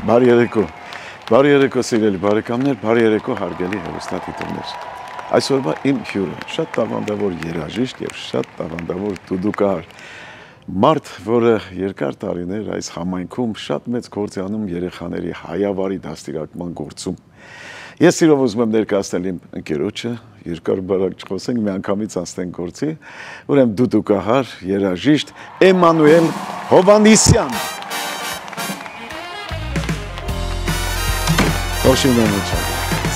Բարի երեկո սիրելի բարեկամներ, բարի երեկո հարգելի հեռուստադիտողներ։ Այսօրվա իմ հյուրը շատ տաղանդավոր երաժիշտ եւ շատ տաղանդավոր դուդուկահար մարդ, որը երկար տարիներ այս համայնքում շատ մեծ գործ է անում երեխաների հայավարի դաստիարակման գործում։ Ես սիրով ուզում եմ ներկայացնել իմ ընկերոջը, երկար բարակ չխոսենք, միանգամից անցնենք գործի, ուրեմն դուդուկահար, երաժիշտ Էմանուել Հովհաննիսյան։ Hoşçakalın hocam.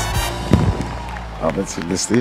Ahmet Silvestri.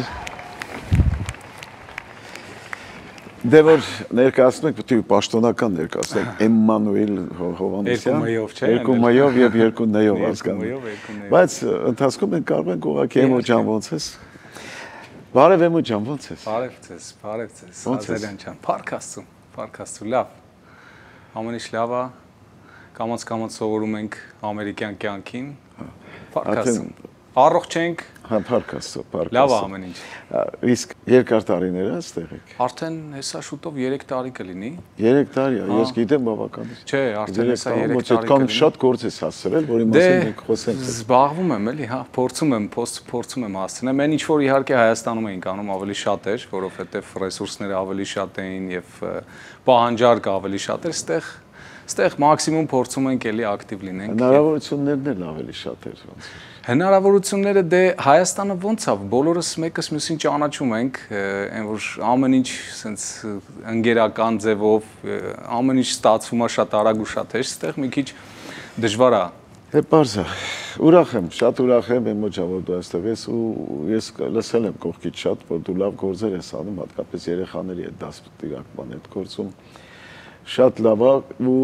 Devor ներկայացնենք պիտի պաշտոնական ներկայացնենք Էմանուել Հովհաննիսյան։ Երկու մայով եւ երկու նեյով հասկանում։ Բայց ընթացքում մենք կարող ենք ուղղակի Էմո ջան ոնց ես։ Բարև Էմո ջան ոնց ես։ Բարև ձեզ, Ազարյան ջան։ Փարքաստու լավ։ Ամեն ինչ լավ է։ Կամաց սովորում ենք ամերիկյան կյանքին։ Փարքաստու։ Առողջ ենք։ Հա, Փարքաստու։ Լավ է ամեն ինչ։ Իսկ երկար տարիներ է այստեղ եք։ Արդեն հեսա շուտով 3 տարի կլինի։ 3 տարի է, ես գիտեմ բավականին։ Չէ, արդեն հեսա 3 տարի։ Այդքան շատ գործ ես հասցրել, որի մասին մենք խոսենք։ Զբաղվում եմ էլի, հա, փորձում եմ հասցնել։ Մեն ինչ որ իհարկե Հայաստանում էինք անում ավելի շատ էր, որովհետև ռեսուրսները ավելի շատ էին եւ պահանջարկը ավելի շատ էր, Ստեղ մաքսիմում փորձում ենք էլի ակտիվ լինենք։ Հնարավորություններն էլ ավելի շատ էր ոնց։ Հնարավորությունները դե Հայաստանը ոնց է, բոլորս մեկս մյուսին ճանաչում ենք, այն որ ամեն ինչ sense ընկերական ձևով, ամեն ինչ ստացվում է շատ արագ ու շատ հեշտ, ստեղ մի քիչ դժվար է։ Դե բարձա։ Ուրախ եմ, շատ ուրախ եմ Էմո ջան, որ դու այստեղ ես ու ես լսել եմ կողքից շատ, որ դու լավ գործեր ես անում, հատկապես երեխաների հետ դաստիարակման հետ գործում։ Շատ լավ է ու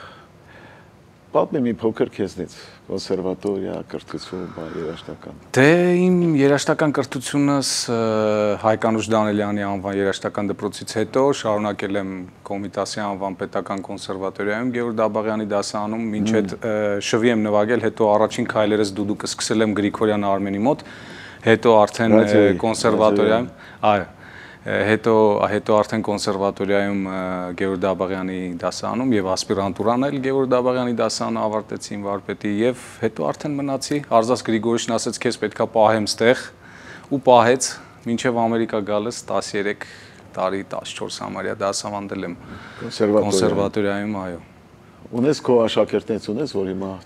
պատմի մի փոքր քեզնից կոնսերվատորիա, կրթություն, երաժշտական։ Դե իմ երաժշտական կրթությունս Հայկանուշ Դանելյանի անվան երաժշտական դպրոցից հետո շարունակել եմ Կոմիտասի անվան պետական կոնսերվատորիայում Գևորգ Դաբաղյանի դասարանում, մինչ այդ շվի եմ նվագել, հետո առաջին քայլերս դուդուկը սկսել եմ Գրիգորյան Արմենի մոտ, հետո արդեն կոնսերվատորիայում, այո Հետո արդեն կոնսերվատորիայում Գևորգ Դաբաղյանի դասարանում եւ ասպիրանտուրան էլ Գևորգ Դաբաղյանի դասարանը ավարտեցի վարպետի եւ հետո արդեն մնացի Արզաս Գրիգորյանը ասաց քեզ պետքա պահեմ ստեղ ու պահեց մինչեւ Ամերիկա գալս 13 տարի 14 համարյա դասավանդել եմ կոնսերվատորիայում այո Ունես քո աշակերտներից ունես որ հիմա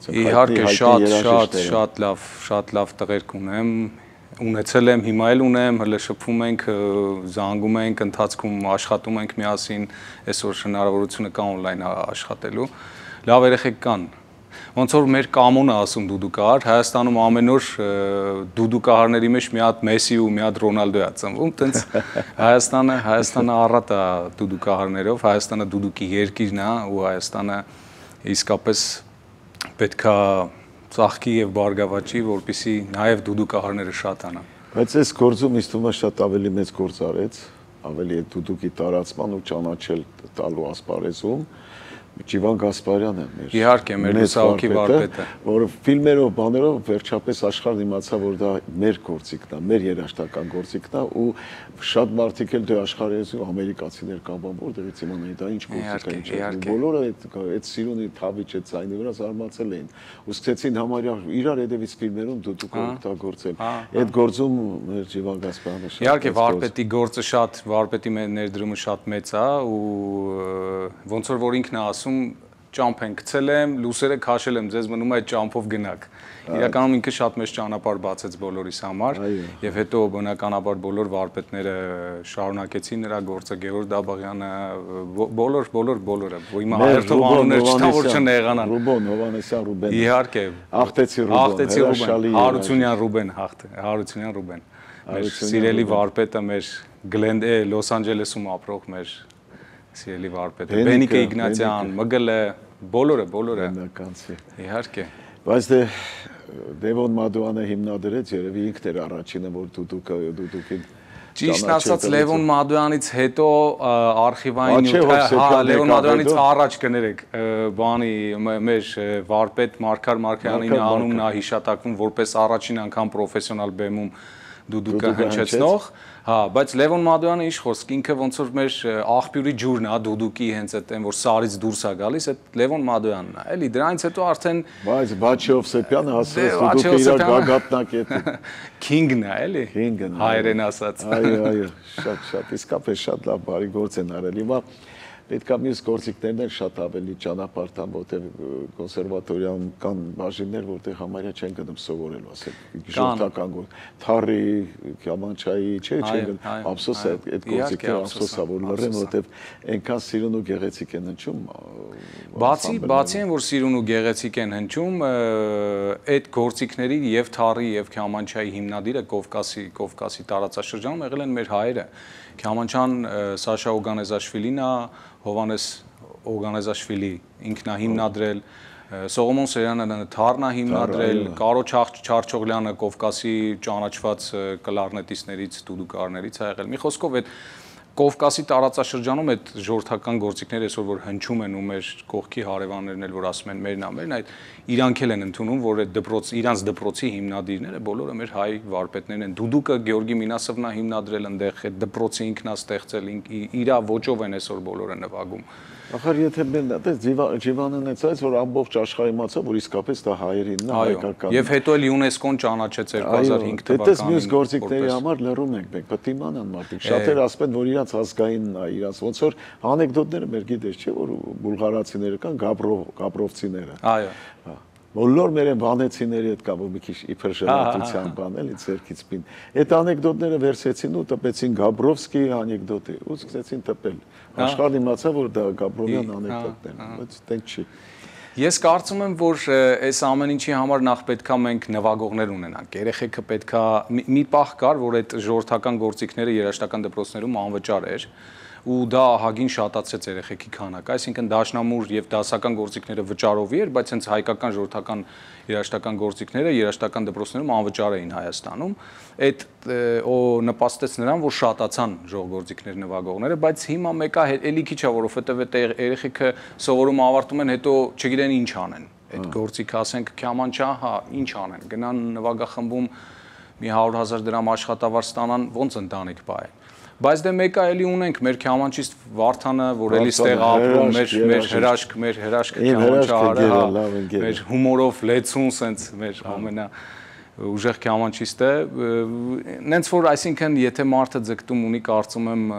իհարկե շատ լավ տղերք ունեմ Ունեցել եմ, հիմա էլ ունեմ, հələ շփվում ենք, զանգում ենք, ընթացքում աշխատում ենք միասին, այսօր հնարավորությունը կա on-line աշխատելու։ Լավ երեխեք կան։ Ոնց որ մեր կամոնը ասում դուդուկահար, Հայաստանում ամեն օր դուդուկահարների մեջ մի հատ Մեսսի ու մի հատ Ռոնալդո է ծնվում, տենց Հայաստանը առատ է դուդուկահարներով, Հայաստանը դուդուկի երկիրն է ու Հայաստանը իսկապես պետքա ծաղկի եւ բարգավաճի, որպեսզի նաեւ դուդուկահարները շատանան։ Բայց այս գործում ինձ թվում է շատ ավելի մեծ գործ արեց, ավելի է դուդուկի տարածման ու ճանաչել տալու ասպարեզում Ջիվան Գասպարյանը մեր Իհարկե մեր լուսահոգի վարպետը, որը ֆիլմերով, բաներով վերջապես աշխարհն իմացավ, որ դա մեր գործիքն է, մեր երաժշտական գործիքն է ու շատ մարդիկ էլ դե աշխարհից ամերիկացիներ կան, որտեղից իմանային դա ինչ գործիք է, բոլորը այդ սիրունի թավիճ է ցայնի վրա զարմացել էին ու սկսեցին համարյա իրար հետևից ֆիլմերում դուդուկը օգտագործել։ Այդ գործում մեր Ջիվան Գասպարյանը շատ Իհարկե վարպետի գործը շատ, վարպետի ներդրումը շատ մեծ է ու ոնց որ ինքն է ասում ճամփ են գցել եմ, լուսերը քաշել եմ, ձեզ մնում է այդ ճամփով գնաք։ Իրականում ինքը շատ մեծ ճանապարհ բացեց բոլորիս համար եւ հետո բնականաբար բոլոր վարպետները շարունակեցին նրա գործը Գևորգ Դաբաղյանը, բոլորը, հիմա հայերթով անուններ չտա որ չնեղանան։ Ռուբեն, Հովհաննիսյան Ռուբեն։ Իհարկե։ Աղտեցի Ռուբեն, Հարությունյան Ռուբեն։ Մեր սիրելի վարպետը, մեր Լոս Անջելեսում ապրող մեր Սիրելի վարպետը, Բենիկե Իգնատյան, Մգլը, բոլորը։ Իհարկե։ Բայց Դևոն Մադուանը հիմնադրեց, երևի ինքն էր առաջինը, որ դուդուկին Ճիշտ ասած Լևոն Մադույանից հետո արխիվային Լևոն Մադույանից առաջ կներեք, բանի մեր վարպետ Մարգար Մարգարյանին անունն է հիշատակվում որպես առաջին անգամ պրոֆեսիոնալ բեմում դուդուկը հնչեցնող, հա, բայց Լևոն Մադոյանը ինչ խոսք, ինքը ոնց որ մեր աղբյուրի ջուրն է, դուդուկի հենց այդ այն որ սարից դուրս է գալիս, այդ Լևոն Մադոյանն է, էլի դրանից հետո արդեն բայց Բաչեով Սեփյանը ասել դուդուկը իր գագաթնակետի King-ն է, էլի։ Հայերեն ասած։ Այո, շատ, իսկապես շատ լավ բարի գործ են արել։ Հիմա պետք է մյուս գործիքներն էլ շատ ավելի ճանապարհ տան, որտեղ կոնսերվատորիան կան բաժիններ, որտեղ համարյա չեն գնում սովորելու, ասել ժողովրդական գործ, թառի, կյամանչայի, չեն գնում, ափսոս է այդ գործիքները, ափսոս է, որ լռեն, որտեղ այնքան սիրուն ու գեղեցիկ են հնչում։ Բացի այն, որ սիրուն ու գեղեցիկ են հնչում, այդ գործիքների եւ թառի եւ կյամանչայի հիմնադիրը Կովկասի տարածաշրջանում եղել են մեր հայերը։ Կյամանչան Սաշա Օգանեզաշվիլին է, Հովանես Օգանեզաշվիլի ինքն է հիմնադրել, Սողոմոն Սերյանը թառն է հիմնադրել, Կարո Չարչօղլյանը Կովկասի ճանաչված կլարնետիստներից, դուդուկարներից է եղել։ Մի խոսքով այդ Կովկասի տարածաշրջանում այդ ժողովրդական գործիքները այսօր որ հնչում են ու մեր կողքի հարևաններն էլ որ ասում են մերն ամերն, այդ իրանք էլ են ընդունում, որ այդ իրանց դպրոցի հիմնադիրները բոլորը մեր հայ վարպետներն են։ Դուդուկը Գեորգի Մինասովն է հիմնադրել այնտեղ, այդ դպրոցը ինքն է ստեղծել, իր ոճով են այսօր բոլորը նվագում։ Ախր եթե մենք այդպես Ջիվանն էցած որ ամբողջ աշխարհի իմացա որ իսկապես դա հայերինն է հայկական։ Եվ հետո էլ ՅՈՒՆԵՍԿՕ-ն ճանաչեց 2005 թվականին։ Այդպես մյուս գործիքների համար լռում ենք մենք, պետք է իմանան մարդիկ։ Շատերը ասում են որ իրանց ազգայինն է, իրանց ոնց որ անեկդոտները մեր գիտես չէ որ բուլղարացիները կան, գաբրովցիները։ Այո։ Բոլոր մեր վանեցիների հետ կա որ մի քիչ իբր ժողովրդության բան էլի ցերքից պին։ Այդ անեկդոտները վերցեցին ու տպեցին Գաբրովսկի անեկդոտի ու սկսեցին տպել։ Աշխարհն իմացա որ դա Գաբրովյան անեկդոտներն են, բայց տենք չի։ Ես կարծում եմ որ այս ամեն ինչի համար նախ պետքա մենք նվագողներ ունենանք։ Երեխեքը պետքա մի պահ կար որ այդ ժողովրդական գործիքները երաժշտական դպրոցներում անվճար էր ու դա ահագին շատացրեց երեխեքի քանակը, այսինքն դաշնամուր եւ դասական գործիքները վճարովի էր, բայց հենց հայկական ժողովրդական երաժշտական գործիքները երաժշտական դպրոցներում անվճար էին Հայաստանում, այդ նպաստեց նրան, որ շատացան ժողովրդգործիքներ նվագողները, բայց հիմա մեկը էլի քիչ է, որովհետեւ այդ երեխեքը սովորում ավարտում են, հետո չգիտեն ինչ անեն։ Այդ գործիքը ասենք կյամանչա, հա, ինչ անեն, գնան նվագախմբում մի 100,000 դրամ աշխատավարձ ստանան, ոնց ընտանիք բայ։ Բայց դե մեկը էլի ունենք մեր կյամանչիստ Վարդանը, որ էլի ստեղ ապրում, մեր հրաշքը կյամանչարը, մեր հումորով լեցուն, սենց մեր ամենա ուժեղ կյամանչիստ է, նենց որ այսինքն եթե մարդը ձգտում ունի, կարծում եմ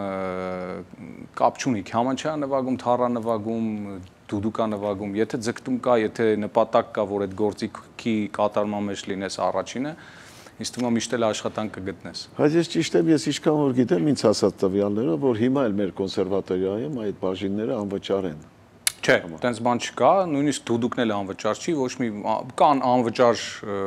կապ չունի, կյամանչա նվագում, թառա նվագում, դուդուկա նվագում, եթե ձգտում կա, եթե նպատակ կա, որ այդ գործիքի կատարման մեջ լինես առաջինը, Ինձ թվում է միշտ էլ աշխատանք կգտնես։ Բայց ես ճիշտ եմ, ես ինչքան որ գիտեմ, ինձ ասած տվյալներով, որ հիմա էլ մեր կոնսերվատորիայում այդ բաժինները անվճար են։ Չէ, այդպես բան չկա, նույնիսկ դուդուկն էլ անվճար չի, ոչ մի կան անվճար,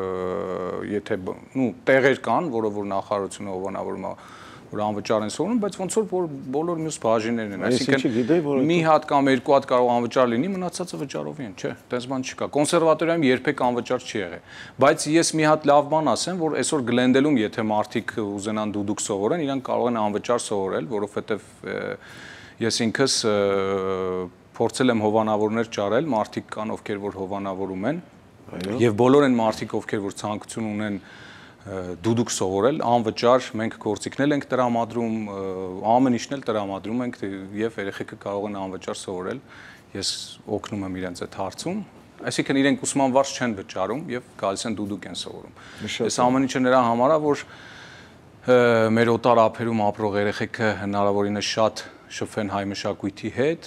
եթե տեղեր կան, որով որ նախարարությունը հովանավորում է որ անվճար են սովորում, բայց ոնց որ բոլոր մյուս բաժիններն են, այսինքն մի հատ կամ երկու հատ կարող անվճար լինի, մնացածը վճարովի են, չէ, այդպես բան չկա։ Կոնսերվատորիայում երբեք անվճար չի եղել։ Բայց ես մի հատ լավ բան ասեմ, որ այսօր Գլենդելում, եթե մարդիկ ուզենան դուդուկ սովորեն, իրանք կարող են անվճար սովորել, որովհետև ես ինքս փորձել եմ հովանավորներ ճարել, մարդիկ կան, ովքեր որ հովանավորում են, եւ բոլոր են մարդիկ, ովքեր որ ցանկություն ունեն դուդուկ սովորել, անվճար մենք գործիքներ ենք տրամադրում, ամեն ինչն էլ տրամադրում ենք եւ երեխեքը կարող են անվճար սովորել։ Ես օգնում եմ իրենց այդ հարցում, այսինքն իրենք ուսմանվարձ չեն վճարում եւ գալիս են դուդուկ են սովորում։ Այս ամեն ինչը նրա համար է, որ մեր օտար ափերում ապրող երեխեքը հնարավորինս շատ շփվեն հայ մշակույթի հետ,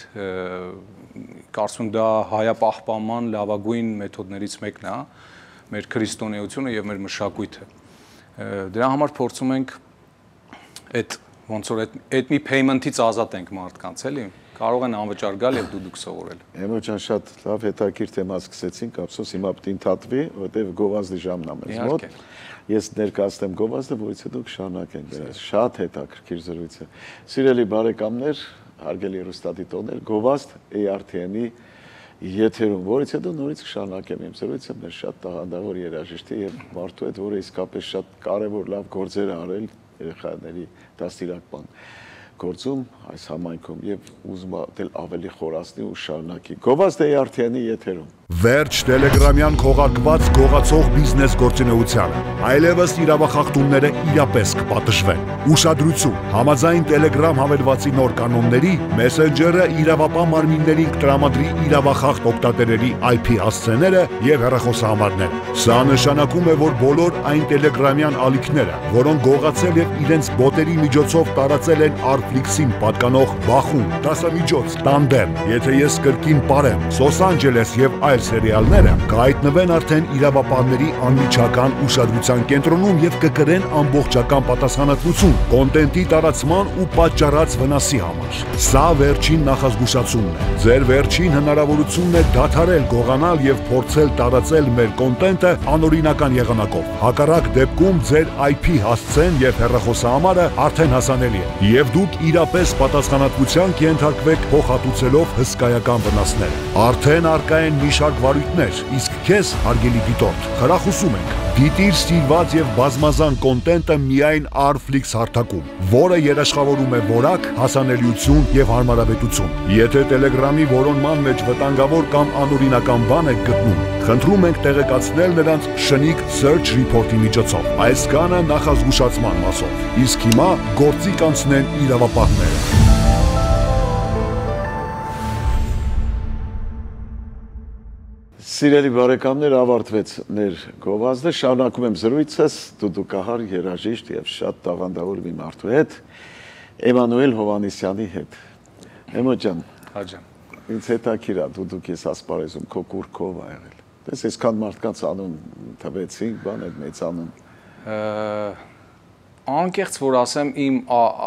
կարծում դա հայապահպանման լավագույն մեթոդներից մեկն է, մեր քրիստոնեությունը եւ մեր մշակույթը։ Դրա համար փորձում ենք այդ ոնց որ այդ մի payment-ից ազատենք մարդկանց, էլի։ Կարող են անվճար գալ եւ դուդուկ սովորել։ Էմո ջան, շատ լավ հետաքրքիր թեմա սկսեցինք, ափսոս հիմա պետք է ընդհատվի, որտեվ գովազդի ժամն է մեզ մոտ։ Ես ներկայացնեմ գովազդը, որից հետո կշարունակենք դրանց։ Շատ հետաքրքիր զրույց է։ Սիրելի բարեկամներ, հարգելի հեռուստադիտողներ, գովազդ ARTN-ի եթերում, որից հետո նորից կշարունակեմ իմ զրույցը մեր շատ տաղանդավոր երաժիշտի եւ մարդու հետ, որը իսկապես շատ կարեւոր լավ գործեր արել երեխաների դաստիարակման գործում այս համայնքում եւ ուզում եմ ավելի խորացնի ու շարունակի։ Գովազդ ARTN-ի եթերում Վերջ տելեգրամյան քողարկված գողացող բիզնես գործունեությանը։ Այլևս իրավախախտումները իրապես կպատժվեն։ Ուշադրություն, համաձայն Telegram հավելվածի նոր կանոնների, Messenger-ը իրավապահ մարմիններին կտրամադրի իրավախախտ օգտատերերի IP հասցեները եւ հեռախոսահամարները։ Սա նշանակում է, որ բոլոր այն Telegram-յան ալիքները, որոնք գողացել եւ իրենց բոտերի միջոցով տարածել են Artflix-ին պատկանող Բախում, դասամիջոց, Tandem, եթե ես կրկին parem, Los Angeles եւ այլ սերիալները կհայտնվեն արդեն իրավապահների անմիջական ուշադրության կենտրոնում եւ կկրեն ամբողջական պատասխանատվություն կոնտենտի տարածման ու պատճառած վնասի համար։ Սա վերջին նախազգուշացումն է։ Ձեր վերջին հնարավորությունն է դադարել գողանալ եւ փորձել տարածել մեր կոնտենտը անօրինական եղանակով։ Հակառակ դեպքում ձեր IP հասցեն եւ հեռախոսահամարը արդեն հասանելի է եւ դուք իրապես պատասխանատվության կենթարկվեք փոխհատուցելով հսկայական վնասներ։ Արդեն արկա են մի շարք վարույթներ, իսկ քեզ, հարգելի դիտորդ, խրախուսում ենք դիտիր սիրված եւ բազմազան կոնտենտը միայն Artflix հարթակում, որը երաշխավորում է որակ, հասանելիություն եւ հարմարավետություն։ Եթե Telegram-ի որոնման մեջ վտանգավոր կամ անօրինական բան եք գտնում, խնդրում ենք տեղեկացնել նրանց շնիկ search report-ի միջոցով։ Այս կանը նախազգուշացման մասով։ Իսկ հիմա գործի կանցնեն իրավապահները։ Սիրելի բարեկամներ, ավարտվեց մեր գովազդը, շարունակում եմ զրույցս դուդուկահար երաժիշտ եւ շատ տաղանդավոր մի մարդու հետ, Էմանուել Հովանեսյանի հետ։ Էմո ջան, ինձ հետաքրքիր է, դուդուկ ես ասպարեզում քո կուրքով ա եղել։ Դες այսքան մարդկանց անուն տվեցինք, բան այդ մեծ անուն։ Անկեղծ որ ասեմ, իմ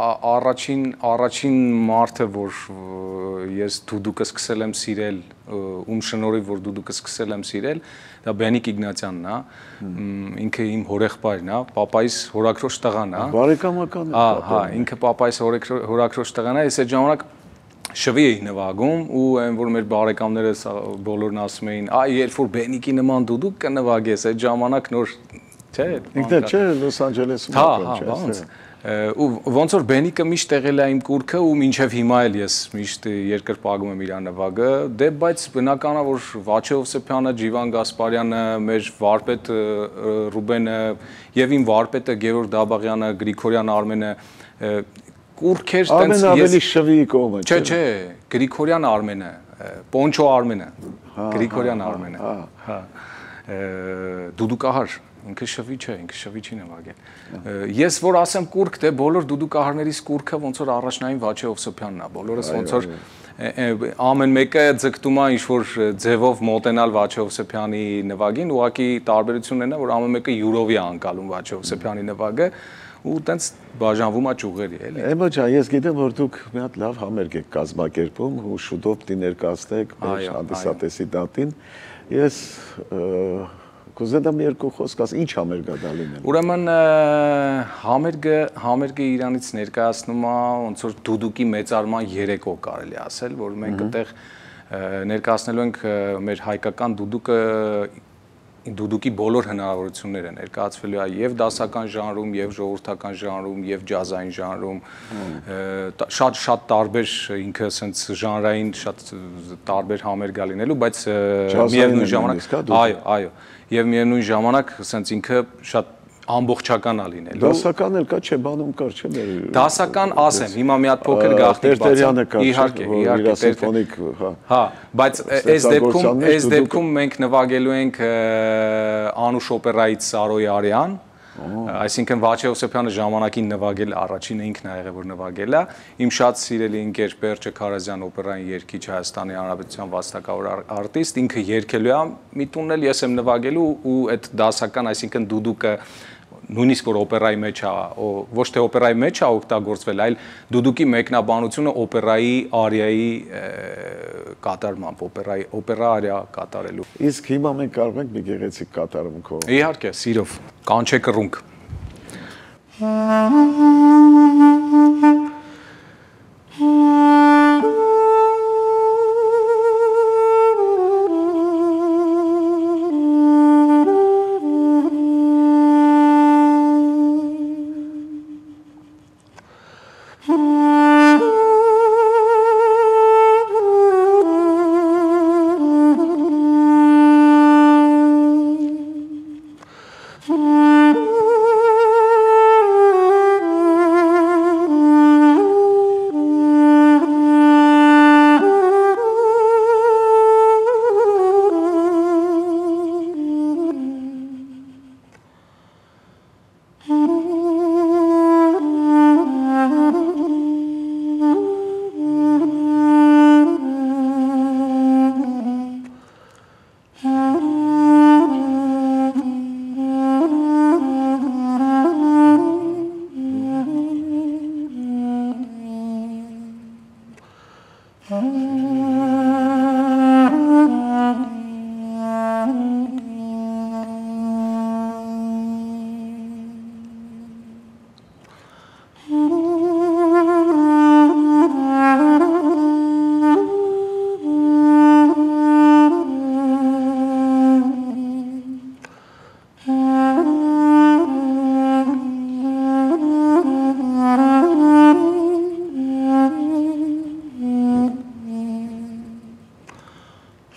առաջին մարդը, որ ես դուդուկը սկսել եմ սիրել, ում շնորհիվ որ դուդուկը սկսել եմ սիրել, դա Բենիկ Իգնատյանն է, ինքը իմ հորեղբայրն է, պապայիս հորաքրոջ տղան է։ Բարեկամական է։ Հա, ինքը պապայիս հորաքրոջ տղան է, ես այդ ժամանակ շվի էի նվագում ու այն որ մեր բարեկամները բոլորն ասում էին, երբ որ Բենիկի նման դուդուկ կնվագես, այդ ժամանակ նոր Ինքն չէ Լոս Անջելեսում։ Հա, ու ոնց որ Բենիկը միշտ եղել է իմ կուրքը ու մինչև հիմա էլ ես միշտ երկրպագում եմ իր նվագը, դե բայց բնական է որ Վաչե Հովսեփյանը, Ջիվան Գասպարյանը, մեր վարպետ Ռուբենը եւ իմ վարպետը Գևորգ Դաբաղյանը, Գրիգորյան Արմենը կուրքեր տենց ես ավելի շվի կողմը չէ, չէ, Գրիգորյան Արմենը, Պոնչո Արմենը, Գրիգորյան Արմենը, հա, դուդուկահար ինքը շվի չէ, ինքը շվի չի նվագել։ Ես որ ասեմ կուրք, դե բոլոր դուդուկահարներից կուրքը ոնց որ առաջնային Վաչե Հովսեփյանն է, բոլորս ոնց որ ամեն մեկը ձգտում է ինչ-որ ձևով մոտենալ Վաչե Հովսեփյանի նվագին, ուղղակի տարբերությունն է, որ ամեն մեկը յուրովի է անցալում Վաչե Հովսեփյանի նվագը ու տենց բաժանվում է ճյուղերի, էլի։ Էմո ջան, ես գիտեմ, որ դուք մի հատ լավ համերգ եք կազմակերպում ու շուտով պիտի ներկայացնեք մեր հանդիսատեսի դատին։ Ես կուզենամ երկու խոսք ասել, ինչ համերգ է դա լինել։ Ուրեմն համերգը իրանից ներկայացնում է ոնց որ դուդուկի մեծարման երեկո կարելի ասել, որ մենք այդտեղ ներկայացնելու ենք մեր հայկական դուդուկի բոլոր հնարավորությունները ներկայացվելու է եւ դասական ժանրում, եւ ժողովրդական ժանրում, եւ ջազային ժանրում, շատ տարբեր ինքը ասենց ժանրային շատ տարբեր համերգ է լինելու, բայց միևնույն ժամանակ այո, եւ միևնույն ժամանակ ասենց ինքը շատ ամբողջական է լինելու։ Դասական էլ կա, չէ, բանում կար, չէ՞ մեր։ Դասական ասեմ, հիմա մի հատ փոքր գաղտնիք բացեմ։ Իհարկե, սիմֆոնիկ, հա, բայց այս դեպքում մենք նվագելու ենք Անուշ օպերայից Սարոյի Արյան, այսինքն Վաչե Հովսեփյանը ժամանակին նվագել առաջինը ինքն ա եղել որ նվագել է, իմ շատ սիրելի ընկեր Պերճը Քարազյան օպերային երգիչ Հայաստանի Հանրապետության վաստակավոր արտիստ, ինքը երգելու է, մի տունն էլ ես եմ նվագելու ու այդ դասական, այսինքն դուդուկը նույնիսկ որ օպերայի մեջ է, ոչ թե օպերայի մեջ է օգտագործվել, այլ դուդուկի մեկնաբանությունը օպերայի արիայի կատարմամբ, օպերա արիա կատարելու։ Իսկ հիմա մենք կարող ենք մի գեղեցիկ կատարում քո։ Իհարկե, սիրով, կանչե կռունկ։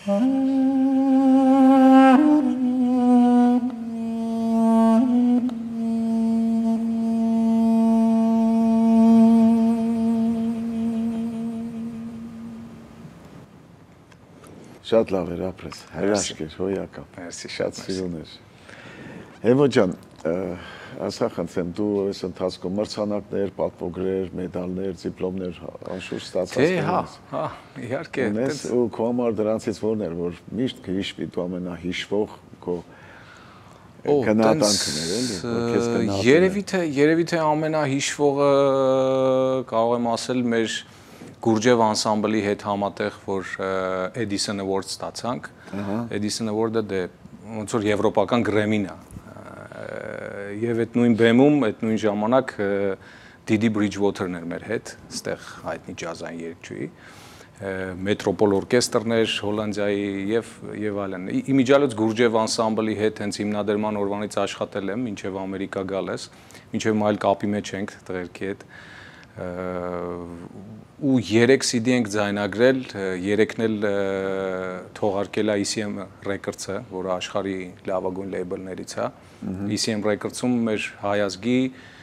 Շատ լավ էր ապրես, հրաշք էր, հոյակապ, շատ սիրուն էր։ Էմո ջան, ասա խնդրեմ, դու այս ընթացքում մրցանակներ, պատվոգրեր, մեդալներ, դիպլոմներ անշուշտ ստացած ես։ Հա, իհարկե։ Ունես ու քո համար դրանցից որն էր, որ միշտ կհիշվի դու ամենահիշվող քո գնահատանքն էր, էլի։ Երևի թե ամենահիշվողը կարող եմ ասել մեր Գուրջև անսամբլի հետ համատեղ, որ Edison Award ստացանք, Edison Award-ը դե ոնց որ եվրոպական Grammy-ն է, եւ այդ նույն բեմում, այդ նույն ժամանակ Didi Bridgewater-ն էր մեր հետ, այստեղ հայտնի ջազային երգչուհի, Մետրոպոլ օրկեստրն էր Հոլանդիայի եւ այլն։ Իմիջիալոց Գուրջև անսամբլի հետ հենց հիմնադրման օրվանից աշխատել եմ, մինչեւ Ամերիկա գալես, մինչեւ այլ կապի մեջ ենք տղերքի հետ։ Ու 3 CD ենք ձայնագրել, 3-ն էլ թողարկել է ECM Records-ը, որը աշխարհի լավագույն լեյբլներից է։ ECM Records-ում մեր հայազգի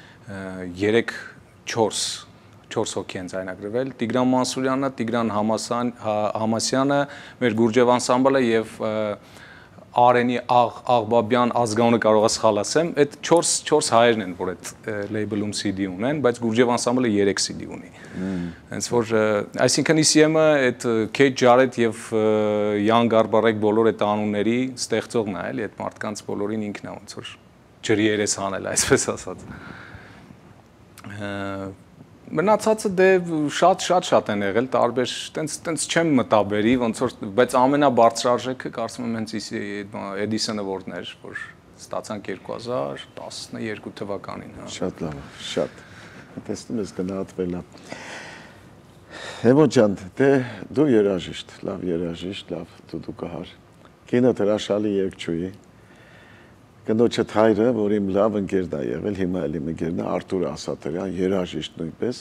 3-4 հոգի են ձայնագրվել։ Տիգրան Մանսուրյանը, Տիգրան Համասյանը, մեր Գուրջև անսամբլը եւ Արենի Աղբաբյան ազգանունը կարող է սխալ ասեմ, այդ 4 հայերն են, որ այդ լեյբլում CD ունեն, բայց Գուրջև անսամբլը 3 CD ունի։ Հենց որ այսինքն ECM-ը այդ Քեյթ Ջարեթ եւ Յան Գարբարեկ բոլոր այդ անունների ստեղծողն է, էլի, այդ մարդկանց բոլորին ինքն է ոնց որ ջրի երես անել, այսպես ասած։ Մնացածը դե շատ են եղել, տարբեր, տենց չեմ մտաբերի, ոնց որ, բայց ամենաբարձրարժեքը կարծում եմ հենց Edison Award-ն էր, որ ստացանք 2012 թվականին։ Շատ լավ, շատ։ Տեսնում ես գնահատվել է։ Էմո ջան, դե դու երաժիշտ, լավ երաժիշտ, լավ դուդուկահար։ Կինոդ հրաշալի երգչուհի։ Կնոջդ հայրը, որ իմ լավ ընկերն է եղել, հիմա էլ իմ ընկերն է, Արտուր Ասատրյան, երաժիշտ նույնպես։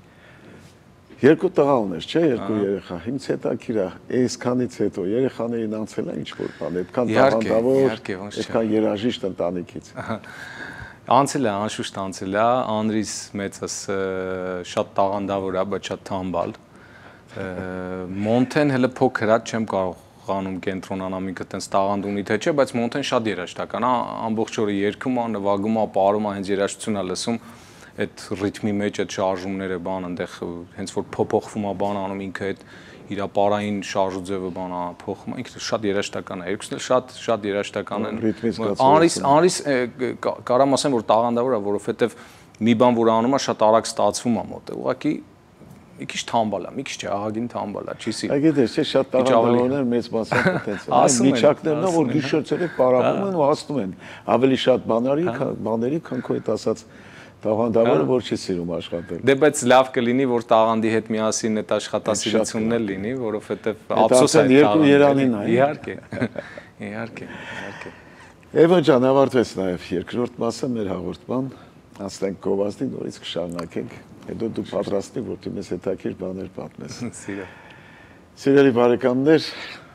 2 տղա ունես, չէ, 2 երեխա։ Ինձ հետաքրքիր է, այսքանից հետո երեխաներին անցել է ինչ-որ բան, այդքան տաղանդավոր, այդքան երաժիշտ ընտանիքից։ Անցել է, անշուշտ անցել է, Անրիս մեծս շատ տաղանդավոր է, բայց շատ թամբալ։ Մոնթեն հələ փոքր է, չեմ կարող անում կենտրոնանամ ինքը տենց տաղանդ ունի թե չէ, բայց Մոնթեն շատ երաժշտական է, ամբողջ օրը երգում է, նվագում է, ապարում է, հենց երաժշտություն է լսում, այդ ռիթմի մեջ այդ շարժումները բան այնտեղ հենց որ փոփոխվում է բան անում ինքը այդ իր ապարային շարժուձևը բան փոխում է, ինքը շատ երաժշտական է, երկուսն էլ շատ երաժշտական են։ Անրիս կարամ ասեմ որ տաղանդավոր է, որովհետև մի բան որ անում է շատ արագ ստացվում է մոտ, ուղղակի մի քիչ թամբալ է, մի քիչ չէ, ահագին թամբալ է, չի սիրում։ Այգեդես չէ, շատ տաղանդավորներ մեծ մասամբ այդպես են։ Այս միջակներն որ գիշերցերով պարապում են ու հասնում են ավելի շատ բաների, քան քո այդ ասած տաղանդավորը, որ չի սիրում աշխատել։ Դե բայց լավ կլինի, որ տաղանդի հետ միասին այդ աշխատասիրությունն էլ լինի, որովհետև ափսոս է երկու երանին է։ Իհարկե։ Իհարկե։ Էվոն ջան, ավարտվեց նաև երկրորդ մասը մեր հաղորդման, անցնենք գովազդին, նորից կշարունակենք։ Հետո դու պատրաստի, որ դու մեզ հետաքրքիր բաներ պատմես։ Սիրելի բարեկամներ,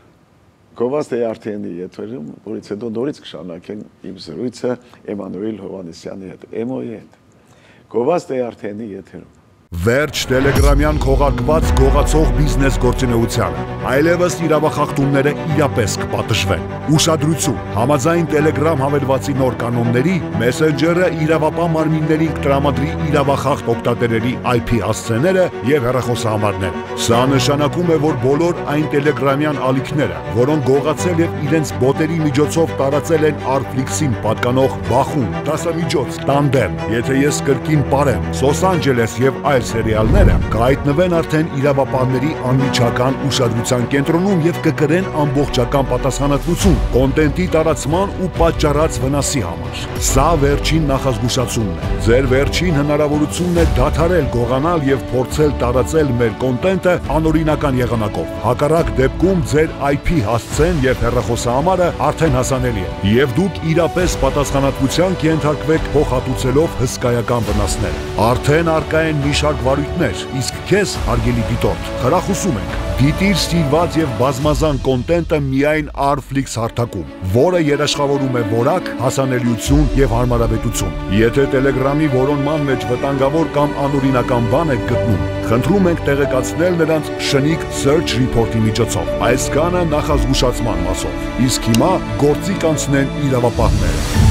գովազդը արդեն եթերում, որից հետո նորից կշարունակենք իմ զրույցը Էմանուել Հովհաննիսյանի հետ, Էմոյի հետ։ Գովազդը արդեն եթերում։ Վերջ տելեգրամյան քողարկված գողացող բիզնես գործունեությանը։ Այլևս իրավախախտումները իրապես կպատժվեն։ Ուշադրություն, համաձայն Telegram հավելվածի նոր կանոնների, Messenger-ը իրավապահ մարմիններին կտրամադրի իրավախախտ օգտատերերի IP հասցեները եւ հեռախոսահամարները։ Սա նշանակում է, որ բոլոր այն տելեգրամյան ալիքները, որոնք գողացել եւ իրենց բոտերի միջոցով տարածել են Arflix-ին պատկանող Բախում, դասամիջոց, Tandem, եթե ես կրկին parem, Los Angeles եւ այլ սերիալները կհայտնվեն արդեն իրավապահների անմիջական ուշադրության կենտրոնում եւ կկրեն ամբողջական պատասխանատվություն կոնտենտի տարածման ու պատճառած վնասի համար։ Սա վերջին նախազգուշացումն է։ Ձեր վերջին հնարավորությունն է դադարել գողանալ եւ փորձել տարածել մեր կոնտենտը անօրինական եղանակով։ Հակառակ դեպքում ձեր IP հասցեն եւ հեռախոսահամարը արդեն հասանելի է եւ դուք իրապես պատասխանատվության կենթարկվեք փոխհատուցելով հսկայական վնասները։ Արդեն արկա են մի առաջարկ վարույթներ, իսկ քեզ, հարգելի դիտորդ, խրախուսում ենք դիտիր սիրված եւ բազմազան կոնտենտը միայն Arflix հարթակում, որը երաշխավորում է որակ, հասանելիություն եւ հարմարավետություն։ Եթե Telegram-ի որոնման մեջ վտանգավոր կամ անօրինական բան եք գտնում, խնդրում ենք տեղեկացնել նրանց շնիկ search report-ի միջոցով։ Այս կանը նախազգուշացման մասով։ Իսկ հիմա գործի կանցնեն իրավապահները։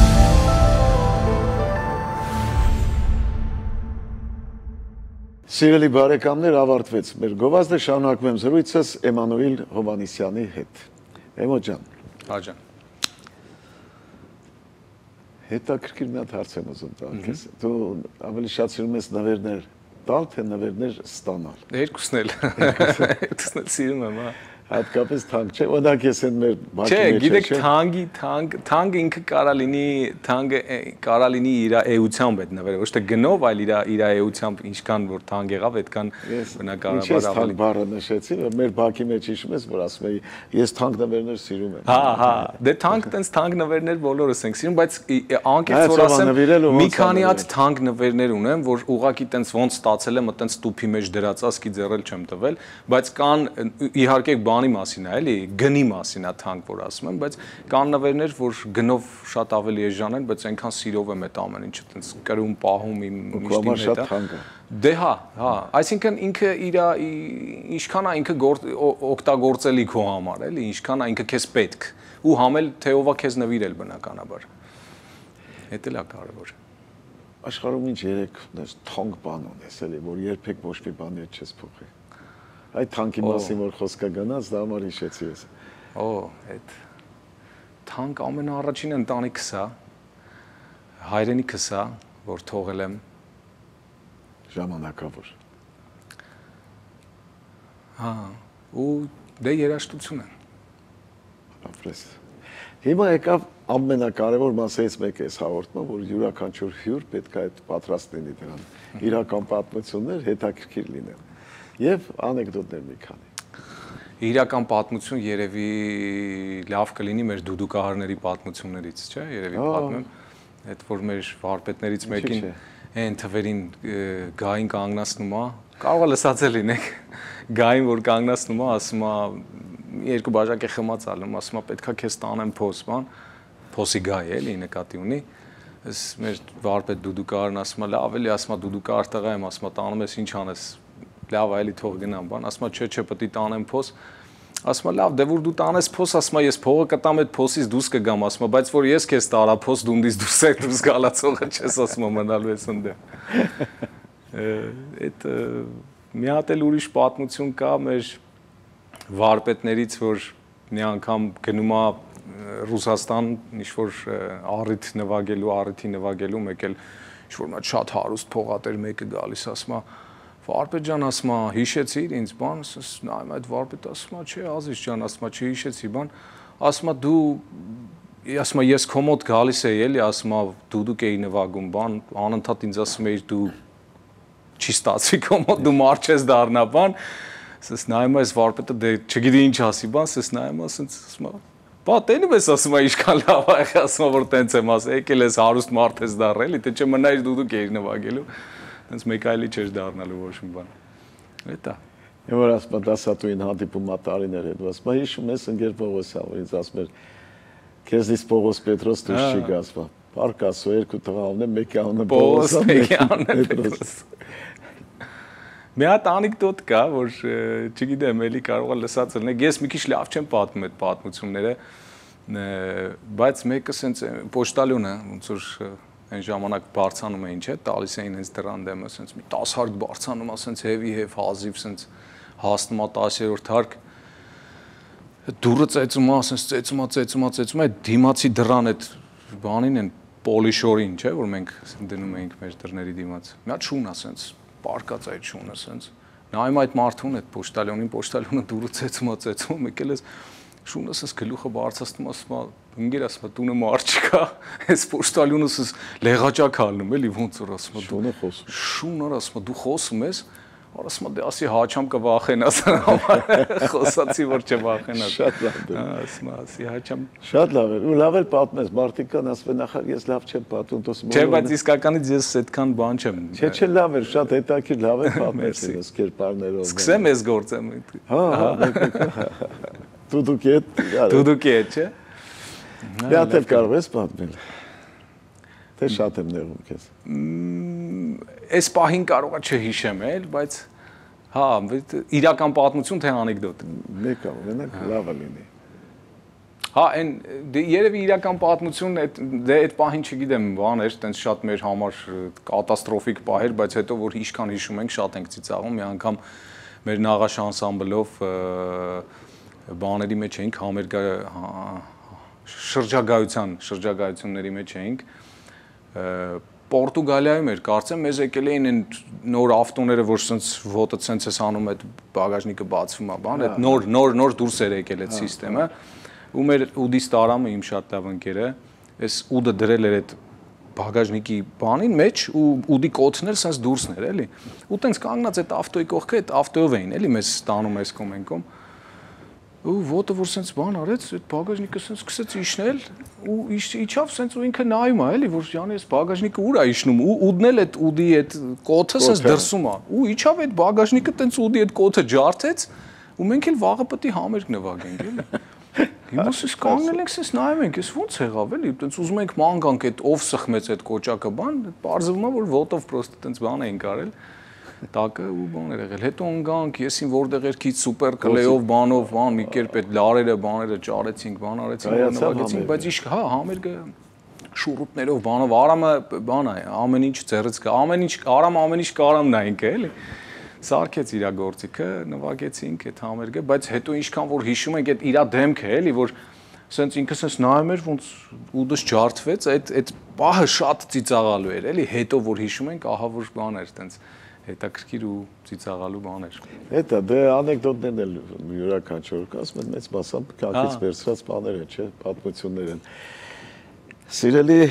Սիրելի բարեկամներ, ավարտվեց մեր գովազդը, շարունակում եմ զրույցս Էմանուել Հովհաննիսյանի հետ։ Էմո ջան։ Հա ջան։ Հետաքրքիր մի հատ հարց եմ ուզում տալ քեզ։ Դու ավելի շատ սիրում ես նվերներ տալ, թե նվերներ ստանալ։ Երկուսն էլ սիրում եմ, հա։ Հատկապես թանկ չէ, օրինակ ես այն մեր բակի մեջ չէ։ Չէ, գիտեք, թանկը ինքը կարա լինի իր էությամբ այդ նվերը, ոչ թե գնով, այլ իր էությամբ ինչքան որ թանկ եղավ, այդքան բնականաբար ավելի բառը նշեցի, մեր բակի մեջ հիշում ես, որ ասում էի, ես թանկ նվերներ սիրում եմ։ Հա, դե թանկ նվերներ բոլորս ենք սիրում, բայց անկեղծ որ ասեմ, մի քանի հատ թանկ նվերներ ունեմ, որ ուղղակի տենց ոնց ստացել եմ, տենց տուփի մեջ դրած, ասկի ձեռել չեմ տվել, բայց կան իհարկե բանի մասին է, էլի, գնի մասին է թանկ, որ ասում եմ, բայց կան նվերներ, որ գնով շատ ավելի էժան են, բայց այնքան սիրով եմ այդ ամեն ինչը, տենց կրում, պահում իմ միշտին հետ է։ Դե հա, այսինքն ինքը իր ինչքան է ինքը օգտագործելի քո համար, էլի, ինչքան է ինքը քեզ պետք, ու համել թե ով է քեզ նվիրել բնականաբար։ Էդ էլ է կարևոր։ Աշխարհում ինչ երեք թանկ բան ունես, էլի, որ երբեք ոչ մի բանի հետ չես փոխի։ Այդ թանկի մասին որ խոսքը գնաց, դա համար հիշեցի ես։ Այդ թանկ ամենաառաջին ընտանիքս է, հայրենիքս է, որ թողել եմ ժամանակավոր։ Հա, ու դե երաժշտությունը։ Ապրես։ Հիմա եկավ ամենակարևոր մասից մեկը էս հաղորդումը, որ յուրաքանչյուր հյուր պետք է այդ պատրաստ լինի դրան։ Իրական պատմություններ հետաքրքիր լինեն։ Եվ անեկդոտներ մի քանի։ Իրական պատմություն երևի լավ կլինի մեր դուդուկահարների պատմություններից, չէ՞, երևի պատմեմ, այդ որ մեր վարպետներից մեկին այն թվերին գային կանգնացնում է, կարող է լսածել լինեք, գային որ կանգնացնում է, ասում է երկու բաժակ է խմած ալնում, ասում է պետքա քեզ տանեմ փոս, բան, փոսի գայ էլի նկատի ունի, այս մեր վարպետ դուդուկահարն ասում է լավ էլի, ասում է դուդուկահար տղա եմ, ասում է տանում ես ինչ անես, լավ այլի թող գնամ, բան, ասում է չէ, պետք է տանեմ փոս, ասում է լավ, դե որ դու տանես փոս, ասում է ես փողը կտամ այդ փոսից դուրս կգամ, ասում է բայց որ ես քեզ տարա փոս դունդից դուրս գալացողը չես, ասում է մնալու ես ընդդեմ։ Այդ մի հատ էլ ուրիշ պատմություն կա մեր վարպետներից, որ մի անգամ գնում է Ռուսաստան, ինչ-որ առիթի նվագելու, մեկ էլ ինչ-որ մի շատ հարուստ փողատեր մեկը գալիս, ասում է վարպետ ջան, ասում է հիշեցիր ինձ, բան, նայում այդ վարպետը ասում է չէ, Ազիզ ջան, ասում է չհիշեցի, բան, ասում է դու, ասում է ես քո մոտ գալիս էի էլի, ասում է դուդուկ էի նվագում, բան, անընդհատ ինձ ասում էիր դու չի ստացվի քո մոտ, դու մարդ չես դառնա, բան, ասես նայում այս վարպետը դե չգիտի ինչ ասի, բան, ասես նայում ասում է բա տենում ես ասում է ինչքան լավ է, ասում է որ տենց եմ ասել, եկել ես հարուստ մարդ ես դառել, թե չէ մնայր դուդուկ էիր նվագելու, տենց մեկ այլի չէր դառնալու ոչ մի բան։ Էտա։ Որ ասում է դասատուին հանդիպում տարիներ հետ, ասում է հիշում ես ընկեր Պողոսյան, որ ինձ ասում էր քեզից Պողոս Պետրոս դուրս չի գա, ասում է парк ասու երկու տղա ունեմ, մեկի անունը Պողոս, մեկի անունը Պետրոս։ Մի հատ անեկդոտ կա, որ չգիտեմ, էլի կարող է լսած լինեք, ես մի քիչ լավ չեմ պատմում այդ պատմությունները, բայց մեկը սենց պոչտալյոնը, ոնց որ այն ժամանակ բարձանում էին, չէ, տալիս էին հենց դրան դեմը, սենց մի 10 հարկ բարձանում, ասենց հեվի հեվ հազիվ, սենց հասնում է 10-րդ հարկ, դուրը ծեծում է, ասենց ծեծում է, դիմացի դրան այդ բանին են պոլիշորին, չէ, որ մենք դնում էինք մեր դռների դիմաց, մի հատ շուն ասենց, պարկած այդ շունը սենց, նայում այդ մարդուն, այդ պոչտալյոնը դուրը ծեծում, եկել ես շունը սենց գլուխը բարձրացնում, ասում է, ընկեր ասում է, տունը մարդ չկա, այս պոչտալյոնը սենց լեղաճակ հալնում, էլի ոնց որ ասում է, շունը ասում է, դու խոսում ես, Ասում եմ, դե ասի հաչամ կվախենաս, խոսացի որ չվախենաս։ Շատ լավ։ Ասում ասի հաչամ։ Շատ լավ է։ Ու լավ էլ պատմես, մարդիկ կան ասում նախ ես լավ չեմ պատմում, դոս։ Չէ, բայց իսկականից ես այդքան բան չեմ։ Չէ, լավ էր, շատ հետաքրքիր, լավ է պատմես ես կերպարներով։ Սկսեմ ես գործը։ Հա։ Դուդուկի հետ, չէ։ Դե կարող ես պատմել։ Թե շատ եմ նեղում քեզ։ Այս պահին կարողա չհիշեմ էլ, բայց հա, իրական պատմություն թե անեկդոտ։ Մեկը ունենակ լավը լինի։ Հա, այն երևի իրական պատմություն դե այդ պահին չգիտեմ, բան էր, տենց շատ մեր համար կատաստրոֆիկ պահ էր, բայց հետո որ ինչքան հիշում ենք, շատ ենք ծիծաղում, մի անգամ մեր նաղաշ անսամբլով բաների մեջ էինք, շրջագայությունների մեջ էինք, Պորտուգալիայում էր, կարծեմ, մեզ եկել էին այն նոր ավտոները, որ սենց ոտը սենց ես անում, այդ բագաժնիկը բացվում է, բան, այդ նոր դուրս էր եկել այդ սիստեմը, ու մեր ուդի ստարամը իմ շատ լավ ընկերը, այս ուդը դրել էր այդ բագաժնիկի բանին մեջ ու ուդի կոթն էր սենց դուրսն էր, էլի, ու տենց կանգնած այդ ավտոյի կողքը, այդ ավտոյով էին, էլի, մեզ ստանում այս կոմենկում, ու ոտը որ սենց բան արեց, այդ բագաժնիկը սենց սկսեց իջնել ու իջավ սենց ու ինքը նայում է, էլի, որ յանի այս բագաժնիկը ուր է իջնում ու ուդն էլ այդ ուդի այդ կոթը սենց դրսում է ու իջավ այդ բագաժնիկը տենց ուդի այդ կոթը ջարդեց ու մենք էլ վաղը պետք է համերգ նվագենք, էլի։ Հիմա սենց կանգնել ենք, սենց նայում ենք, ես ո՞նց եղավ, էլի, տենց ուզում ենք ման գանք այդ ով սխմեց այդ կոճակը բան, պարզվում է որ ոտով պրոստը տենց բան էին կարել։ Տակը ու բան էր եղել, հետո ընկանք, եսին որտեղ երկից սուպեր կլեյով բանով, բան, մի կերպ այդ լարերը, բաները ճարեցինք, բան արեցինք, նվագեցինք, բայց իշք, հա, համերգը շուռուտներով, բանով, Արամը, բան է, ամեն ինչ ձեռից կա, Արամը ամեն ինչ կարամ նայինք է, էլի, սարքեց իրա գործիքը, նվագեցինք այդ համերգը, բայց հետո ինչքան որ հիշում ենք այդ իրա դեմքը, էլի, որ սենց ինքը սենց նայում էր, ոնց ուդս ջարդվեց, այդ պահը շատ ծիծաղալու էր, էլի, հետո որ հիշում ենք, ահա որ բան էր, տենց հետաքրքիր ու ծիծաղալու բան էր։ Հետո դե անեկդոտներն էլ յուրաքանչյուր կա, ասում են մեծ մասամբ քաղաքից վերցրած բաներ են, չէ, պատմություններ են։ Սիրելի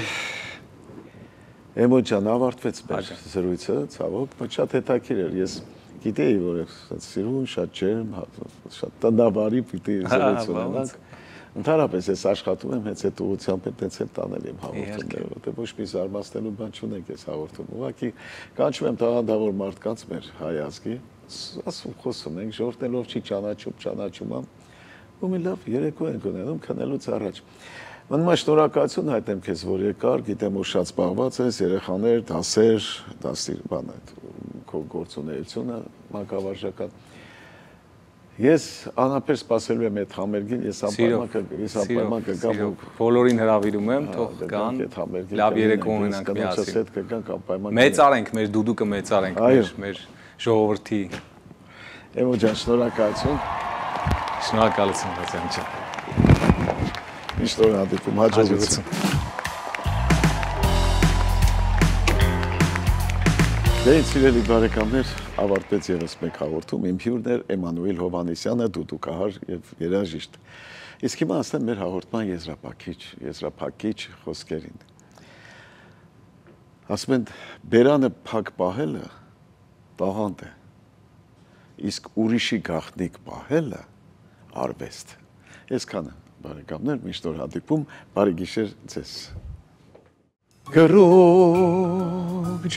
Էմոն ջան, ավարտվեց մեր զրույցը, ցավոք, բայց շատ հետաքրքիր էր։ Ես գիտեի, որ սիրուն, շատ ջերմ, շատ տնավարի պիտի զրույց ունենանք։ Ընդհանրապես ես աշխատում եմ հենց այդ ուղղությամբ այդպես էլ տանել եմ հաղորդումները, որտեղ ոչ մի զարմացնելու բան չունենք այս հաղորդում։ Ուղղակի կանչում եմ տաղանդավոր մարդկանց մեր հայ ազգի, ասում խոսում ենք, ժողովրդելով չի ճանաչում ամ, ու մի լավ երեկո ենք ունենում քնելուց առաջ։ Մնում է շնորհակալություն հայտնեմ քեզ, որ եկար, գիտեմ որ շատ զբաղված ես, երեխաներ, դասեր, բան այդ քո գործունեությունը մանկավարժական։ Ես անապեր սպասելու եմ այդ համերգին, ես անպայման կգամ ու բոլորին հրավիրում եմ, թող գան, լավ երեկո ունենանք միասին։ Մեծարենք մեր դուդուկը, մեծարենք մեր ժողովրդի։ Էմո ջան, շնորհակալություն։ Շնորհակալություն, Հացյան ջան։ Միշտ հանդիպում, հաջողություն։ Դե սիրելի բարեկամներ, ավարտվեց ևս մեկ հաղորդում, իմ հյուրն էր Էմանուել Հովհաննիսյանը, դուդուկահար եւ երաժիշտ։ Իսկ հիմա ասեմ մեր հաղորդման եզրափակիչ խոսքերին։ Ասում են, բերանը փակ պահելը տաղանդ է, իսկ ուրիշի գաղտնիք պահելը արվեստ։ Այսքանը, բարեկամներ, միշտ օր հանդիպում, բարի գիշեր ձեզ։ Գրոք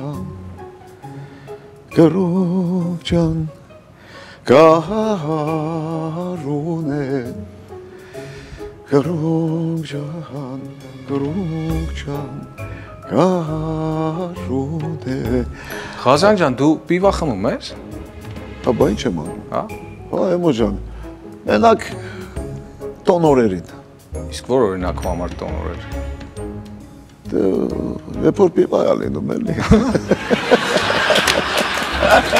ջան, կահարուն է, գրոք ջան, կահարուն է։ Խազան ջան, դու պիվա խմում ես։ Հա, բա ինչ եմ անում։ Հա։ Հա, Էմո ջան, մենակ տոնորերին։ Իսկ որ օրինակով համար տոնորեր։ Դե, երբ որ պիվա է լինում էլի։